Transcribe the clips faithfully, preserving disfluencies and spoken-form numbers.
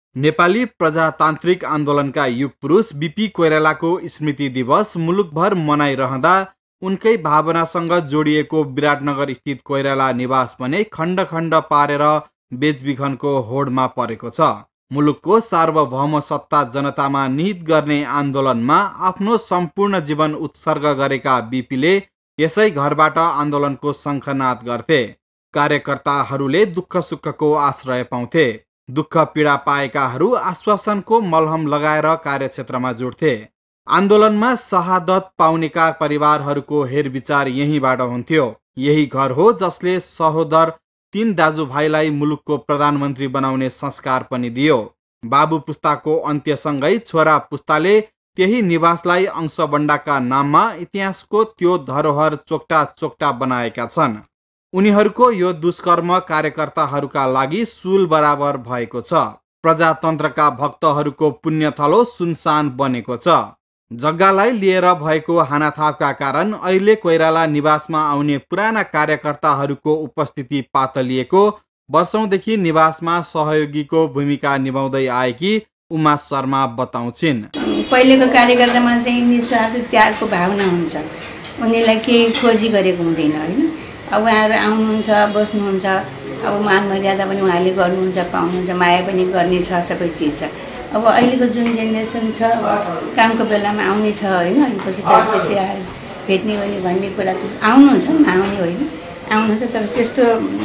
नेपाली प्रजातान्त्रिक आन्दोलनका युग पुरुष बीपी कोइरालाको स्मृति दिवस मुलुकभर मनाइरहँदा उनकै भावनासँग जोडिएको विराटनगर स्थित कोइराला निवास भने खण्ड खण्ड पारेर बेचबिखनको होडमा परेको छ। मुलुकको सार्वभौम सत्ता जनतामा निहित गर्ने आन्दोलनमा आफ्नो सम्पूर्ण जीवन उत्सर्ग गरेका बीपीले यसै घरबाट आन्दोलनको शङ्खनाद गर्थे। कार्यकर्ताहरूले दुःख सुखको आश्रय पाउँथे। दुःख पीडा पाएकाहरू आश्वासनको मलहम लगाएर कार्यक्षेत्रमा जुट्थे। आन्दोलनमा शहादत पाउनेका परिवारहरूको हेरविचार यहीँबाट हुन्थ्यो। यही घर हो जसले सहोदर तीन दाजुभाइलाई मुलुकको प्रधानमन्त्री बनाउने संस्कार पनि दियो। बाबु पुस्ताको अन्त्यसँगै छोरा पुस्ताले त्यही निवासलाई अंशबण्डाका नाममा इतिहासको त्यो धरोहर चोक्टा चोक्टा बनाएका छन्। उनीहरूको यो दुष्कर्म कार्यकर्ताहरूका लागि सुल बराबर भएको छ। प्रजातन्त्रका भक्तहरूको पुण्यथलो सुनसान बनेको छ। जग्गालाई लिएर भएको हानाथापका कारण अहिले कोइराला निवासमा आउने पुराना कार्यकर्ताहरूको उपस्थिति पातलिएको वर्षौंदेखि निवासमा सहयोगीको भूमिका निभाउँदै आएकी उमा शर्मा बताउँछिन्। पहिलेको कार्यकर्तामा चाहिँ निस्वार्थ त्यागको भावना हुन्छ। उनीलाई केही खोजी गरेको हुँदैन हैन। अब उहाँहरू आउनुहुन्छ, बस्नुहुन्छ, अब मान मर्यादा पनि उहाँले गर्नुहुन्छ, पाउनुहुन्छ, माया पनि गर्ने छ, सबै चिज छ। अब अहिलेको जुन जेनेरेसन छ कामको बेलामा आउने छ होइन, अलिपछि त्यसपछि आएर भेट्ने गर्ने भन्ने कुरा त आउनुहुन्छ, नआउने होइन, आउनुहुन्छ। तर त्यस्तो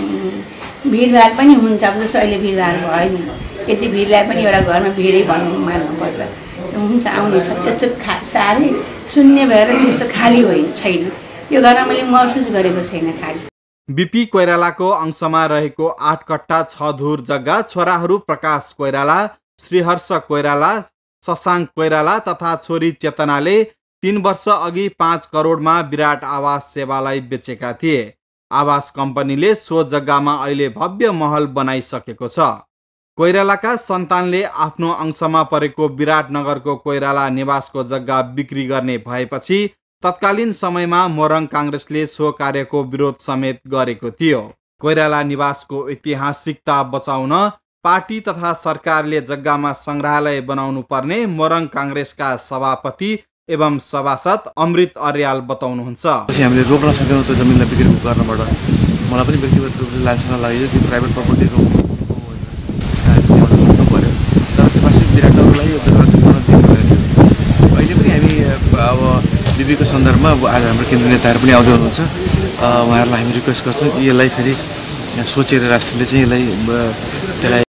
भिडभाड पनि हुन्छ। अब जस्तो अहिले भिडभाड भएन, यति भिडलाई पनि एउटा घरमा भिडै भन्नु मान्नुपर्छ। हुन्छ, आउने छ। त्यस्तो खा साह्रै शून्य भएर त्यस्तो खाली होइन, छैन। यो घरमा मैले महसुस गरेको छैन खाली। बीपी कोइरालाको अंशमा रहेको आठ कट्टा छ धुर जग्गा छोराहरू प्रकाश कोइराला, श्रीहर्ष कोइराला, शशाङ्क कोइराला तथा छोरी चेतनाले तीन वर्ष अघि पाँच करोडमा विराट आवास सेवालाई बेचेका थिए। आवास कम्पनीले सो जग्गामा अहिले भव्य महल बनाइसकेको छ। कोइरालाका सन्तानले आफ्नो अंशमा परेको विराटनगरको कोइराला निवासको जग्गा बिक्री गर्ने भएपछि तत्कालीन समयमा मोरङ काङ्ग्रेसले सो कार्यको विरोध समेत गरेको थियो। कोइराला निवासको ऐतिहासिकता बचाउन पार्टी तथा सरकारले जग्गामा संग्रहालय बनाउनु पर्ने मोरङ काङ्ग्रेसका सभापति एवं सभासद अमृत अर्याल बताउनुहुन्छ। हामीले रोक्न सक्यौँ त्यो जमिनलाई बिक्री गर्नबाट। मलाई पनि व्यक्तिगत रूपले लान्छना लाग्यो कि प्राइभेट प्रपर्टीको रोक्नु पर्यो। तर त्यसपछि विराटनगरलाई यो जग्गा दिनु पऱ्यो। अहिले पनि हामी अब बीपीको सन्दर्भमा आज हाम्रो केन्द्रीय नेताहरू पनि आउँदै हुनुहुन्छ। उहाँहरूलाई हामी रिक्वेस्ट गर्छौँ कि यसलाई फेरि सोचेर राष्ट्रले चाहिँ यसलाई त्यसलाई